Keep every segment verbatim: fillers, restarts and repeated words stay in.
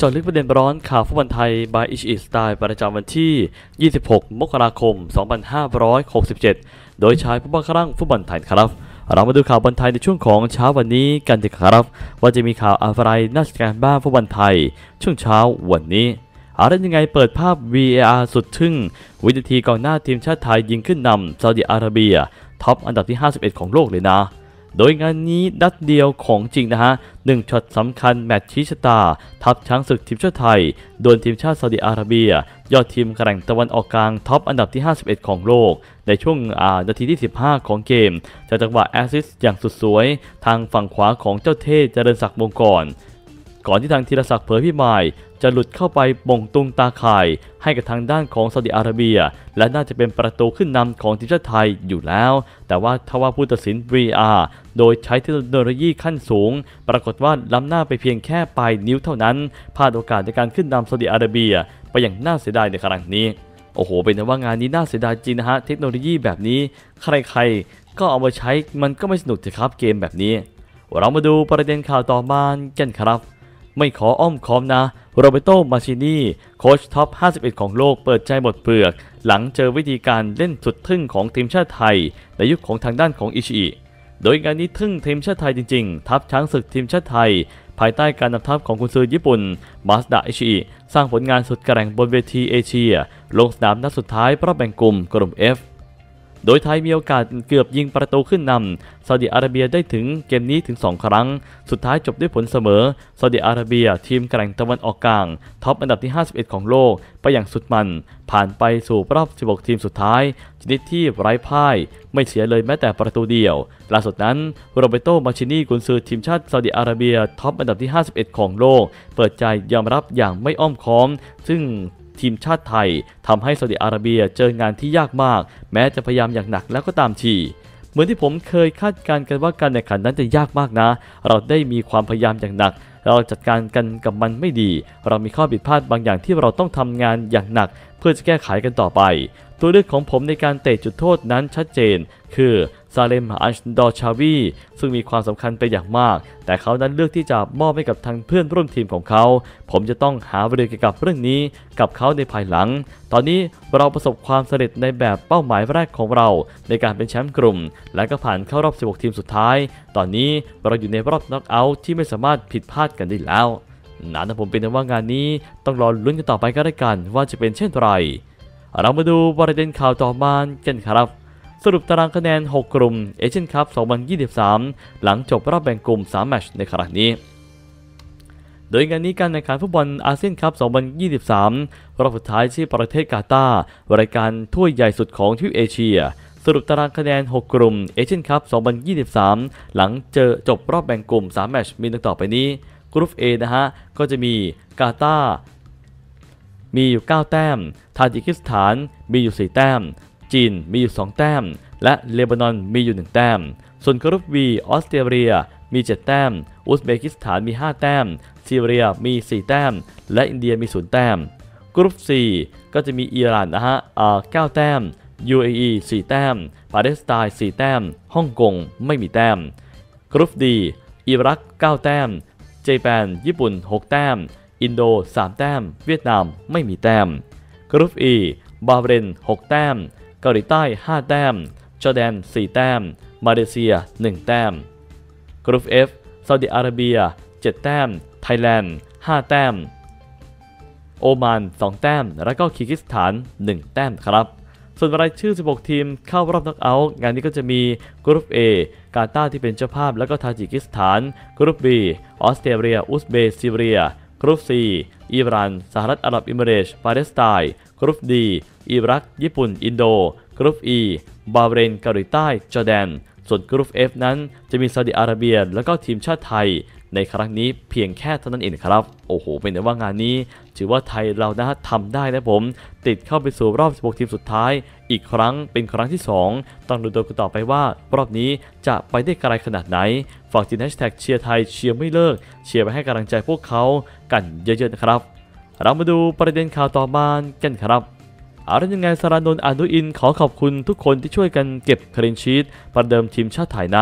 จาะลึกประเด็นร้อนข่าวฟุตบอลไทย by อิชิอิสไตล์ประจำวันที่ยี่สิบหกมกราคมสองพันห้าร้อยหกสิบเจ็ดโดยชายผู้บังคับฟุตบอลไทยครับเรามาดูข่าวบอลไทยในช่วงของเช้าวันนี้กันดีครับว่าจะมีข่าวอะไรน่าสนใจบ้างฟุตบอลไทยช่วงเช้าวันนี้อะไรยังไงเปิดภาพ วี เอ อาร์ สุดทึ่งวินาทีก่อนหน้าทีมชาติไทยยิงขึ้นนำซาอุดิอาระเบียท็อปอันดับที่ห้าสิบเอ็ดของโลกเลยนะโดยงานนี้นัดเดียวของจริงนะฮะหนึ่งช็อตสำคัญแมตช์ชี้ชะตาทัพช้างศึกทีมชาติไทยโดนทีมชาติซาอุดิอาระเบียยอดทีมแข่งตะวันออกกลางท็อปอันดับที่ห้าสิบเอ็ดของโลกในช่วงนาทีที่สิบห้าของเกมจากจังหวะแอสซิสต์อย่างสุดสวยทางฝั่งขวาของเจ้าเท่เจริญศักดิ์วงกรก่อนที่ทางธีรศักดิ์เผยพิมายจะหลุดเข้าไปบ่งตุงตาข่ายให้กับทางด้านของซาอุดิอาระเบียและน่าจะเป็นประตูขึ้นนำของทีมชาติไทยอยู่แล้วแต่ว่าทว่าผู้ตัดสิน วี อาร์ โดยใช้เทคโนโลยีขั้นสูงปรากฏว่าล้ำหน้าไปเพียงแค่ปลายนิ้วเท่านั้นพลาดโอกาสในการขึ้นนำซาอุดิอาระเบียไปอย่างน่าเสียดายในครั้งนี้โอ้โหเป็นแต่ว่างานนี้น่าเสียดายจริงนะฮะเทคโนโลยีแบบนี้ใครๆก็เอามาใช้มันก็ไม่สนุกสิครับเกมแบบนี้เรามาดูประเด็นข่าวต่อมากันครับไม่ขออ้อมค้อมนะโรเบโต มาชินีโค้ชท็อปห้าสิบเอ็ดของโลกเปิดใจหมดเปลือกหลังเจอวิธีการเล่นสุดทึ่งของทีมชาติไทยในยุคของทางด้านของอิชิอิโดยงานนี้ทึ่งทีมชาติไทยจริงๆทัพช้างศึกทีมชาติไทยภายใต้การนำทัพของกุนซือญี่ปุ่นมาสดะอิชิอิสร้างผลงานสุดแกร่งบนเวทีเอเชียลงสนามนัดสุดท้ายรอบแบ่งกลุ่มกลุ่ม Fโดยไทยมีโอกาสเกือบยิงประตูขึ้นนำซาอุดิอาระเบียได้ถึงเกมนี้ถึงสองครั้งสุดท้ายจบด้วยผลเสมอซาอุดิอาระเบียทีมแกร่งตะวันออกกลางท็อปอันดับที่ห้าสิบเอ็ดของโลกไปอย่างสุดมันผ่านไปสู่รอบสิบหกทีมสุดท้ายชนิดที่ไร้พ่ายไม่เสียเลยแม้แต่ประตูเดียวล่าสุดนั้นโรเบโต มาชินีกุนซือทีมชาติซาอุดิอาระเบียท็อปอันดับที่ห้าสิบเอ็ดของโลกเปิดใจยอมรับอย่างไม่อ้อมค้อมซึ่งทีมชาติไทยทำให้ซาอุดิอาระเบียเจองานที่ยากมากแม้จะพยายามอย่างหนักแล้วก็ตามทีเหมือนที่ผมเคยคาดการณ์กันว่าการแข่งขันนั้นจะยากมากนะเราได้มีความพยายามอย่างหนักเราจัดการกันกับมันไม่ดีเรามีข้อผิดพลาดบางอย่างที่เราต้องทำงานอย่างหนักเพื่อจะแก้ไขกันต่อไปตัวเลือกของผมในการเตะจุดโทษนั้นชัดเจนคือซาเลม อัชดอชาวีซึ่งมีความสำคัญเป็นอย่างมากแต่เขานั้นเลือกที่จะมอบให้กับทางเพื่อนร่วมทีมของเขาผมจะต้องหาบริเกี่ยวกับเรื่องนี้กับเขาในภายหลังตอนนี้เราประสบความสำเร็จในแบบเป้าหมายแรกของเราในการเป็นแชมป์กลุ่มและก็ผ่านเข้ารอบสิบหกทีมสุดท้ายตอนนี้เราอยู่ในรอบน็อกเอาท์ที่ไม่สามารถผิดพลาดกันได้แล้วนั่นนะผมเป็นว่างานนี้ต้องรอลุ้นกันต่อไปก็ได้กันว่าจะเป็นเช่นไรเรามาดูประเด็นข่าวต่อมากันครับสรุปตารางคะแนนหกกลุ่มเอเชียนคัพสองพันยี่สิบสามหลังจบรอบแบ่งกลุ่มสามแมตช์ในครั้งนี้โดยงานนี้การแข่งขันฟุตบอลอาเซียนคัพสองพันยี่สิบสามรอบสุดท้ายที่ประเทศกาตาร์รายการถ้วยใหญ่สุดของทวีปเอเชียสรุปตารางคะแนนหกกลุ่มเอเชียนคัพสองพันยี่สิบสามหลังเจอจบรอบแบ่งกลุ่มสามแมตช์มีดังต่อไปนี้กรุ๊ป A นะฮะก็จะมีกาตาร์มีอยู่เก้าแต้มทาจิกิสถานมีอยู่สี่แต้มจีนมีอยู่สองแต้มและเลบานอนมีอยู่หนึ่งแต้มส่วนกรุ๊ป B ออสเตรเลียมีเจ็ดแต้มอุซเบกิสถานมีห้าแต้มซีเรียมีสี่แต้มและอินเดียมีศูนย์แต้มกรุ๊ป C ก็จะมีอิหร่านนะฮะอ่าเก้าแต้ม ยู เอ อี สี่แต้มปาเลสไตน์สี่แต้มฮ่องกงไม่มีแต้มกรุ๊ป D อิรักเก้าแต้มเจแปนญี่ปุ่นหกแต้มอินโดสามแต้มเวียดนามไม่มีแต้มกรุ๊ป E บาห์เรนหกแต้มเกาหลีใต้ห้าแต้มจอร์แดนสี่แต้มมาเลเซียหนึ่งแต้มกรุ๊ป F ซาอุดิอาระเบียเจ็ดแต้มไทยแลนด์ห้าแต้มโอมานสองแต้มและก็คีร์กิสถานหนึ่งแต้มครับส่วนรายชื่อสิบหกทีมเข้ารอบน็อกเอาท์งานนี้ก็จะมีกรุ๊ป A กาตาร์ที่เป็นเจ้าภาพและก็ทาจิกิสถานกรุ๊ป B ออสเตรเลียอุซเบกิสถานซีเรียกรุ๊ป C อิหร่านสหรัฐอาหรับเอมิเรตส์ปาเลสไตน์กรุ๊ป D อิรักญี่ปุ่นอินโดกรุ๊ป E บาห์เรนเกาหลีใต้จอร์แดนส่วนกรุ๊ป F นั้นจะมีซาอุดิอาระเบียและก็ทีมชาติไทยในครั้งนี้เพียงแค่เท่านั้นเองครับโอ้โหเป็นแต่ว่างานนี้ถือว่าไทยเรานะทำได้นะผมติดเข้าไปสู่รอบสิบหกทีมสุดท้ายอีกครั้งเป็นครั้งที่สองต้องดูตัวกันต่อไปว่ารอบนี้จะไปได้ไกลขนาดไหนฝากติดแฮชแท็กเชียร์ไทยเชียร์ไม่เลิกเชียร์ไปให้กำลังใจพวกเขากันเยอะๆนะครับเรามาดูประเด็นข่าวต่อมากันครับอะไรยังไงสรานนท์ อนุอินทร์ขอขอบคุณทุกคนที่ช่วยกันเก็บคลีนชีทประเดิมทีมชาติไทยนะ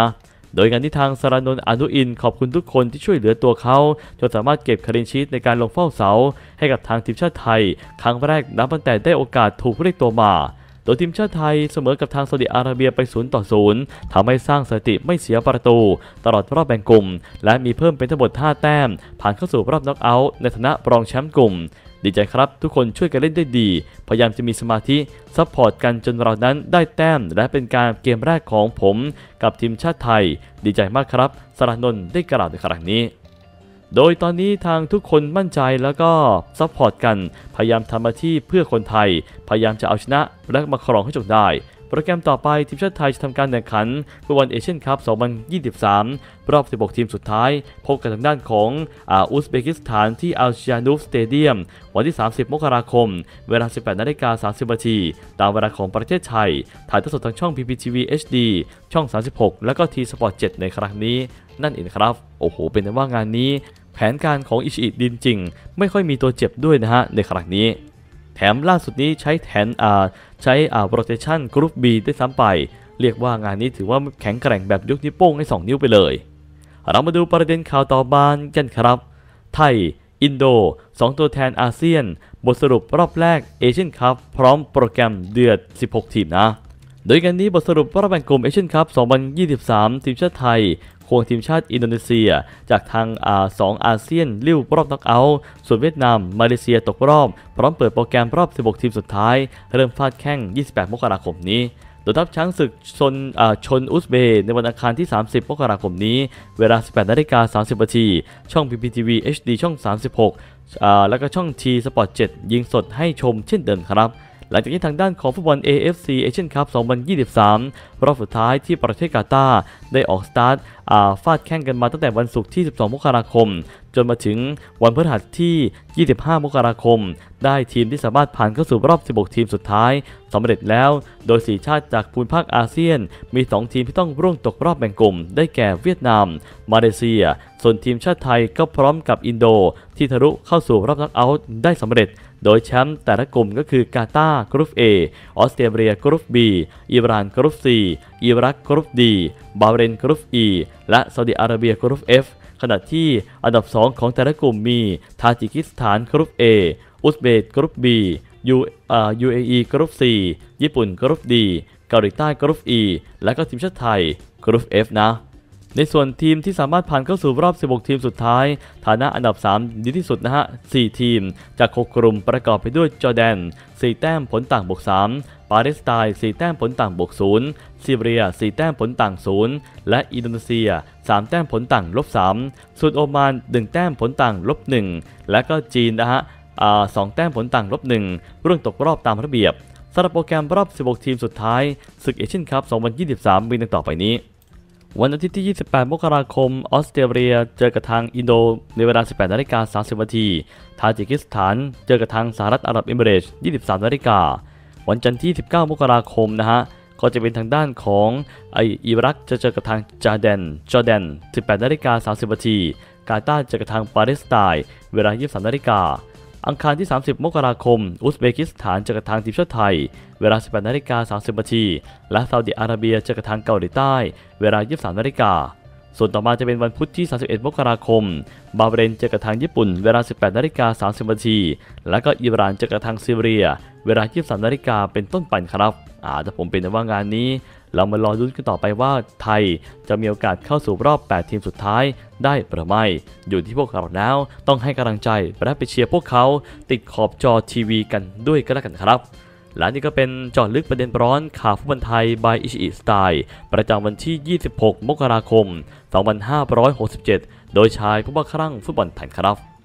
โดยงานที่ทางสรานนท์ อนุอินทร์ขอบคุณทุกคนที่ช่วยเหลือตัวเขาจนสามารถเก็บคลีนชีทในการลงเฝ้าเสาให้กับทางทีมชาติไทยครั้งแรกนับตั้งแต่ได้โอกาสถูกเรียกตัวมาโดยทีมชาติไทยเสมอกับทางซาอุดิอาระเบียไปศูนย์ต่อศูนย์ทำให้สร้างสถิติไม่เสียประตูตลอดรอบแบ่งกลุ่มและมีเพิ่มเป็นทั้งหมดห้าแต้มผ่านเข้าสู่รอบน็อกเอาท์ในฐานะรองแชมป์กลุ่มดีใจครับทุกคนช่วยกันเล่นได้ดีพยายามจะมีสมาธิซัพพอร์ตกันจนเรานั้นได้แต้มและเป็นการเกมแรกของผมกับทีมชาติไทยดีใจมากครับสรานนท์ได้กล่าวในครั้งนี้โดยตอนนี้ทางทุกคนมั่นใจแล้วก็ซัพพอร์ตกันพยายามทำหน้าที่เพื่อคนไทยพยายามจะเอาชนะและมาครองให้จงได้โปรแกรมต่อไปทีมชาติไทยจะทำการแข่งขันฟุตบอลเอเชียนคัพ สองพันยี่สิบสาม รอบสิบหกทีมสุดท้ายพบกันทางด้านของอาอุซเบกิสถานที่อัลชานูฟสเตเดียมวันที่สามสิบมกราคมเวลา สิบแปดนาฬิกาสามสิบนาทีตามเวลาของประเทศไทยถ่ายทอดสดทางช่อง พี พี ที วี เอช ดี ช่องสามสิบหกแล้วก็ ที สปอร์ต เจ็ดในครั้งนี้นั่นเองครับโอ้โหเป็นแต่ว่างานนี้แผนการของอิชิอิดินจริงไม่ค่อยมีตัวเจ็บด้วยนะฮะในครั้งนี้แถมล่าสุดนี้ใช้แผนอ่าใช้อ่าโรเทชันกรุ๊ป B ได้ซ้ำไปเรียกว่างานนี้ถือว่าแข็งแกร่งแบบยกนิ้วโป้งให้สองนิ้วไปเลยเรามาดูประเด็นข่าวต่อมากันครับไทยอินโดสองตัวแทนอาเซียนบทสรุปรอบแรกเอเชียนคัพพร้อมโปรแกรมเดือดสิบหกทีมนะโดยกันนี้บทสรุปรอบแบ่งกลุ่มเอเชียนคัพ สองพันยี่สิบสาม ทีมชาติไทยควงทีมชาติอินโดนีเซียจากทางอาสองอาเซียนลิ้วรอบน็อกเอาท์ส่วนเวียดนามมาเลเซียตกรอบพร้อมเปิดโปรแกรมรอบสิบหกทีมสุดท้ายเริ่มฟาดแข้งยี่สิบแปดมกราคมนี้โดยทัพช้างศึกชนชนอุซเบย์ในวันอังคารที่สามสิบมกราคมนี้เวลา สิบแปดนาฬิกาสามสิบนาทีช่อง พี พี ที วี เอช ดี ช่องสามสิบหกอ่าแล้วก็ช่อง T Sport เจ็ดยิงสดให้ชมเช่นเดิมครับหลังจากที่ทางด้านของฟุตบอล เอ เอฟ ซี Asian Cup สองพันยี่สิบสาม รอบสุดท้ายที่ประเทศกาตาร์ได้ออกสตาร์ทฟาดแข่งกันมาตั้งแต่วันศุกร์ที่สิบสองมกราคมจนมาถึงวันพฤหัสที่ยี่สิบห้ามกราคมได้ทีมที่สามารถผ่านเข้าสู่รอบสิบหกทีมสุดท้ายสำเร็จแล้วโดยสี่ชาติจากภูมิภาคอาเซียนมีสองทีมที่ต้องร่วงตกรอบแบ่งกลุ่มได้แก่เวียดนามมาเลเซียส่วนทีมชาติไทยก็พร้อมกับอินโดที่ทะลุเข้าสู่รอบน็อกเอาท์ได้สำเร็จโดยแชมป์แต่ละกลุ่มก็คือกาตาร์กรุ๊ป A ออสเตรเลียกรุ๊ป B อิหร่านกรุ๊ป C อิรักกรุ๊ป D บาห์เรนกรุ๊ป E และซาอุดิอาระเบียกรุ๊ป F ขณะที่อันดับสองของแต่ละกลุ่มมีทาจิกิสถานกรุ๊ป A อุซเบกกรุ๊ป B ยูอ่า ยู เอ อี กรุ๊ป C ญี่ปุ่นกรุ๊ป D เกาหลีใต้กรุ๊ป E และก็ทีมชาติไทยกรุ๊ป F นะในส่วนทีมที่สามารถผ่านเข้าสู่รอบสิบหกทีมสุดท้ายฐานะอันดับสามดีที่สุดนะฮะสี่ทีมจากหกกลุ่มประกอบไปด้วยจอร์แดนสี่แต้มผลต่างบวกสามปาเลสไตน์สี่แต้มผลต่างบวกศูนย์ซีเรียสี่แต้มผลต่างศูนย์และอินโดนีเซียสามแต้มผลต่างลบสามส่วนโอมานหนึ่งแต้มผลต่างลบหนึ่งและก็จีนนะฮะอ่าสองแต้มผลต่างลบหนึ่งเรื่องตกรอบตามระเบียบสำหรับโปรแกรมรอบสิบหกทีมสุดท้ายศึกเอเชียนคัพ สองพันยี่สิบสาม มีดังต่อไปนี้วันอาทิตย์ที่ยี่สิบแปดมกราคมออสเตรเลียเจอกับทางอินโดในเวลา สิบแปดนาฬิกาสามสิบนาทีทาจิกิสถานเจอกับทางสหรัฐอาหรับเอมิเรตส์ ยี่สิบสามนาฬิกาวันจันทร์ที่สิบเก้ามกราคมนะฮะก็จะเป็นทางด้านของไออิรักจะเจอกับทางจอร์แดนจอร์แดน สิบแปดนาฬิกาสามสิบนาทีกาตาร์เจอกับทางปาเลสไตน์เวลา ยี่สิบสามนาฬิกาอังคารที่สามสิบมกราคมอุซเบกิสถานเจอกับทางทีมชาติไทยเวลา สิบแปดนาฬิกาสามสิบนาทีและซาอุดิอาระเบียเจอกับทางเกาหลีใต้เวลา ยี่สิบสามนาฬิกาส่วนต่อมาจะเป็นวันพุธที่สามสิบเอ็ดมกราคมบาห์เรนเจอกับทางญี่ปุ่นเวลา สิบแปดนาฬิกาสามสิบนาทีและก็อิหร่านเจอกับทางซีเรียเวลา ยี่สิบสามนาฬิกาเป็นต้นไปครับอ่าแต่ผมเป็นว่างานนี้เรามารอลุ้นกันต่อไปว่าไทยจะมีโอกาสเข้าสู่รอบแปดทีมสุดท้ายได้หรือไม่อยู่ที่พวกเราแล้วต้องให้กำลังใจและไปเชียร์พวกเขาติดขอบจอทีวีกันด้วยก็แล้วกันครับและนี่ก็เป็นเจาะลึกประเด็นร้อนข่าวฟุตบอลไทย by อิชิอิสไตล์ประจำวันที่ยี่สิบหกมกราคมสองพันห้าร้อยหกสิบเจ็ดโดยชายผู้บ้าคลั่งฟุตบอลไทยครับ